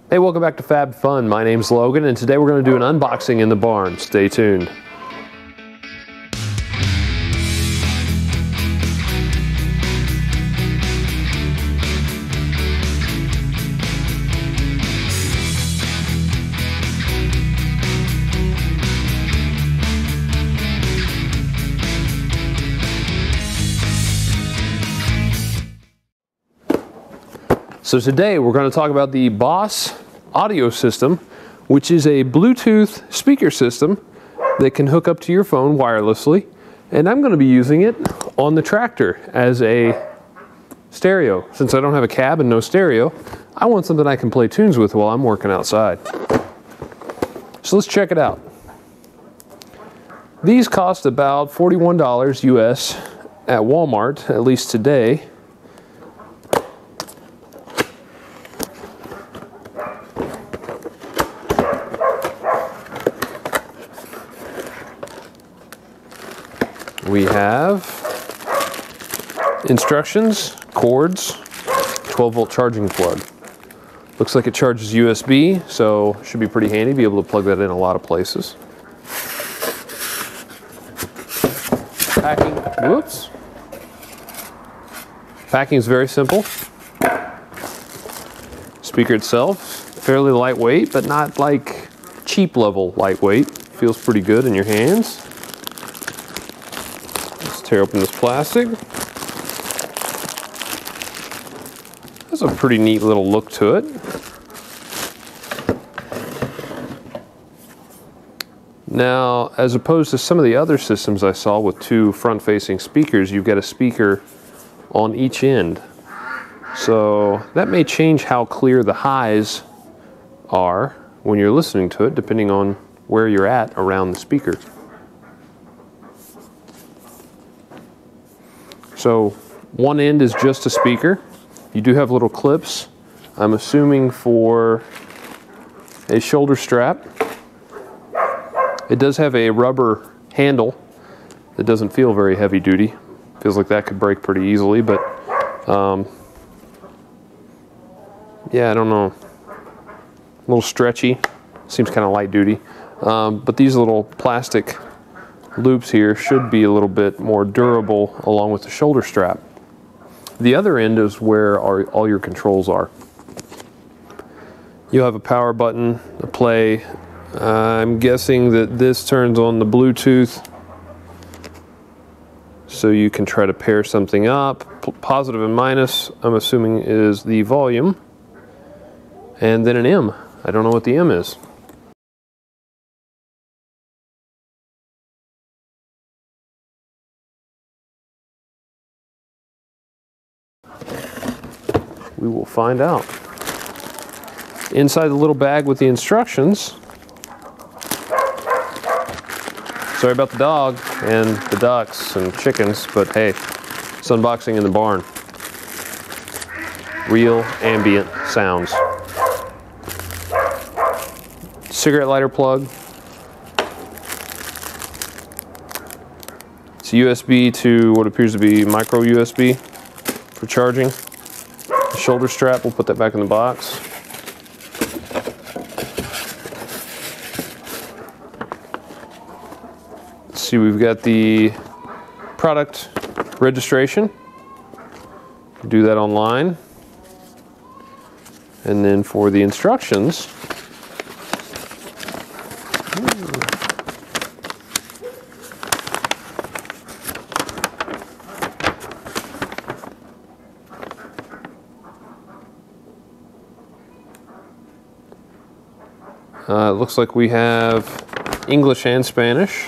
Hey, welcome back to Fab Fun. My name's Logan, and today we're going to do an unboxing in the barn. Stay tuned. So today we're going to talk about the Boss audio system, which is a Bluetooth speaker system that can hook up to your phone wirelessly, and I'm going to be using it on the tractor as a stereo. Since I don't have a cab and no stereo, I want something I can play tunes with while I'm working outside. So let's check it out. These cost about $41 US at Walmart, at least today. We have instructions, cords, 12-volt charging plug. Looks like it charges USB, so should be pretty handy, be able to plug that in a lot of places. Packing, whoops. Packing is very simple. Speaker itself, fairly lightweight, but not like cheap level lightweight. Feels pretty good in your hands. Tear open this plastic. Has a pretty neat little look to it. Now, as opposed to some of the other systems I saw with two front-facing speakers, you've got a speaker on each end. So that may change how clear the highs are when you're listening to it, depending on where you're at around the speaker. So one end is just a speaker. You do have little clips, I'm assuming for a shoulder strap. It does have a rubber handle that doesn't feel very heavy duty. Feels like that could break pretty easily, but yeah, I don't know. A little stretchy, seems kind of light duty. But these little plastic loops here should be a little bit more durable along with the shoulder strap. The other end is where all your controls are. You'll have a power button, a play. I'm guessing that this turns on the Bluetooth so you can try to pair something up. Positive and minus, I'm assuming, is the volume. And then an M. I don't know what the M is. We will find out. Inside the little bag with the instructions. Sorry about the dog and the ducks and chickens, but hey, it's unboxing in the barn. Real ambient sounds. Cigarette lighter plug. It's USB to what appears to be micro USB for charging. Shoulder strap, we'll put that back in the box. Let's see, we've got the product registration. Do that online. And then for the instructions, it looks like we have English and Spanish.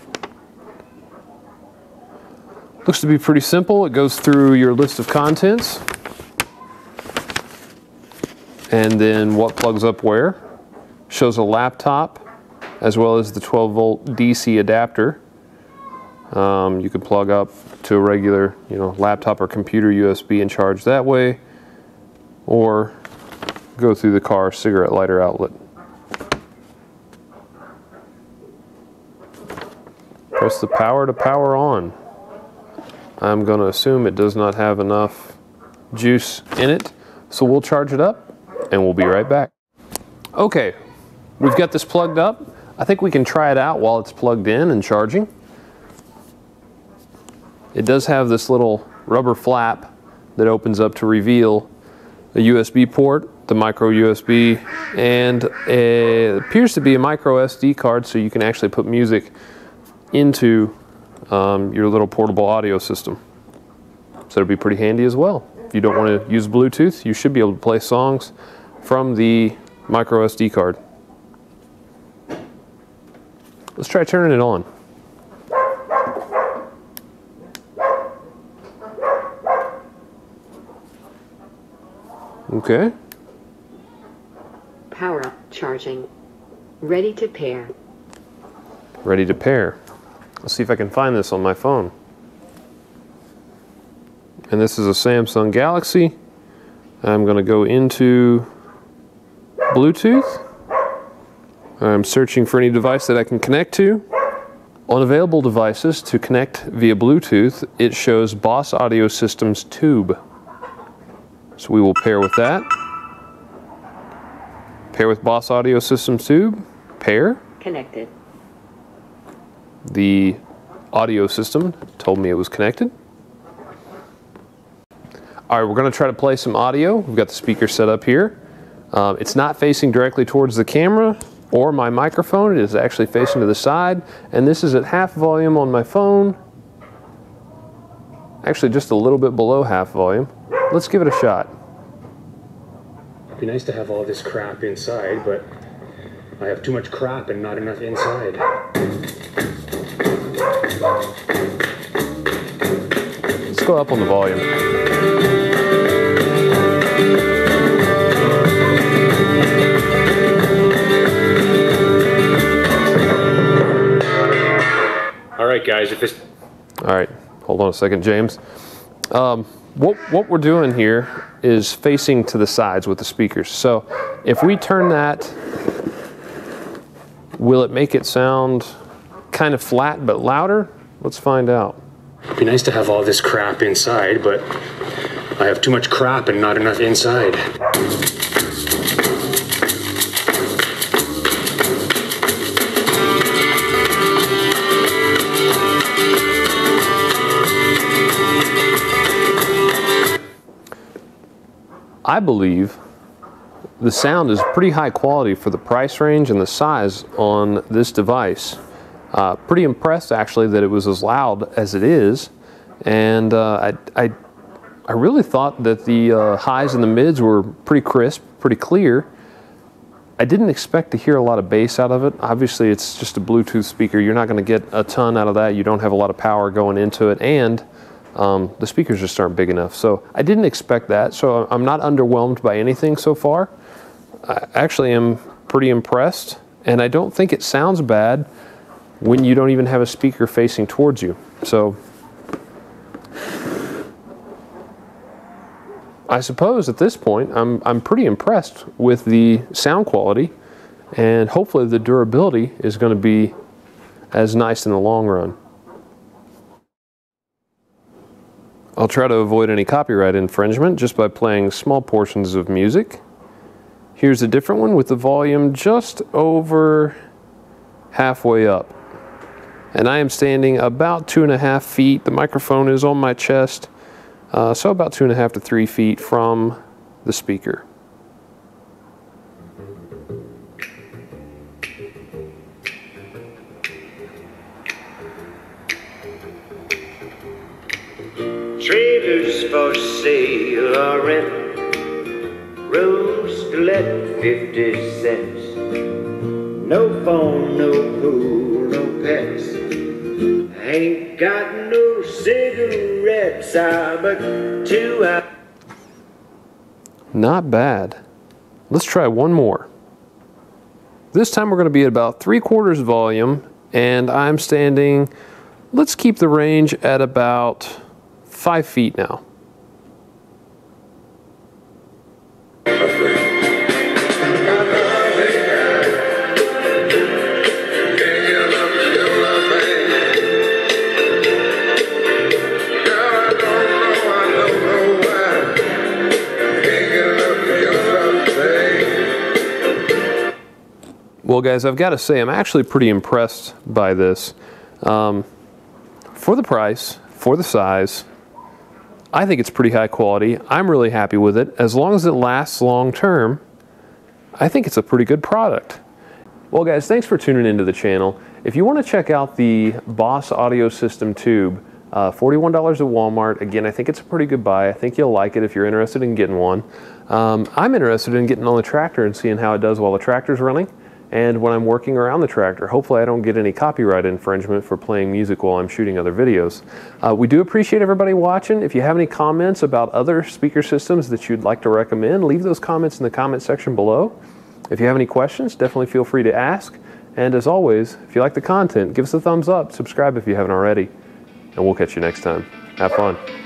Looks to be pretty simple. It goes through your list of contents and then what plugs up where. Shows a laptop as well as the 12-volt DC adapter. You can plug up to a regular, laptop or computer USB and charge that way, or go through the car cigarette lighter outlet. Press the power to power on. I'm going to assume it does not have enough juice in it, so we'll charge it up and we'll be right back. Okay, we've got this plugged up. I think we can try it out while it's plugged in and charging. It does have this little rubber flap that opens up to reveal a USB port, the micro USB, and it appears to be a micro SD card, so you can actually put music into your little portable audio system. So it'll be pretty handy as well. If you don't want to use Bluetooth, you should be able to play songs from the micro SD card. Let's try turning it on. Okay. Power up, charging. Ready to pair. Ready to pair. Let's see if I can find this on my phone. And this is a Samsung Galaxy. I'm going to go into Bluetooth. I'm searching for any device that I can connect to. On available devices to connect via Bluetooth, it shows Boss Audio Systems Tube. So we will pair with that. Pair with Boss Audio Systems Tube. Pair. Connected. The audio system told me it was connected. All right, we're going to try to play some audio. We've got the speaker set up here. It's not facing directly towards the camera or my microphone. It is actually facing to the side, and this is at half volume on my phone. Actually, just a little bit below half volume. Let's give it a shot. It'd be nice to have all this crap inside, but I have too much crap and not enough inside. Let's go up on the volume. All right, guys, if this... All right, hold on a second, James. What we're doing here is facing to the sides with the speakers. So if we turn that, will it make it sound kind of flat but louder? Let's find out. It'd be nice to have all this crap inside, but I have too much crap and not enough inside. I believe the sound is pretty high quality for the price range and the size on this device. Pretty impressed actually that it was as loud as it is, and I really thought that the highs and the mids were pretty crisp, pretty clear. I didn't expect to hear a lot of bass out of it. Obviously it's just a Bluetooth speaker. You're not going to get a ton out of that. You don't have a lot of power going into it, and the speakers just aren't big enough. So I didn't expect that, so I'm not underwhelmed by anything so far. I actually am pretty impressed, and I don't think it sounds bad when you don't even have a speaker facing towards you. So I suppose at this point I'm pretty impressed with the sound quality, and hopefully the durability is going to be as nice in the long run. I'll try to avoid any copyright infringement just by playing small portions of music. Here's a different one with the volume just over halfway up. And I am standing about 2.5 feet. The microphone is on my chest, so about 2.5 to 3 feet from the speaker. Trailers for sale or rent, rooms to let 50 cents. No phone, no pool, no pets. Ain't got no cigarettes, I'm a 2 hour. Not bad. Let's try one more. This time we're going to be at about 3/4 volume, and I'm standing, let's keep the range at about 5 feet now. Well guys, I've got to say I'm actually pretty impressed by this. For the price, for the size, I think it's pretty high quality. I'm really happy with it. As long as it lasts long term, I think it's a pretty good product. Well guys, thanks for tuning into the channel. If you want to check out the Boss Audio System Tube, $41 at Walmart. Again, I think it's a pretty good buy. I think you'll like it if you're interested in getting one. I'm interested in getting on the tractor and seeing how it does while the tractor's running and when I'm working around the tractor. Hopefully I don't get any copyright infringement for playing music while I'm shooting other videos. We do appreciate everybody watching. If you have any comments about other speaker systems that you'd like to recommend, leave those comments in the comment section below. If you have any questions, definitely feel free to ask. And as always, if you like the content, give us a thumbs up, subscribe if you haven't already, and we'll catch you next time. Have fun.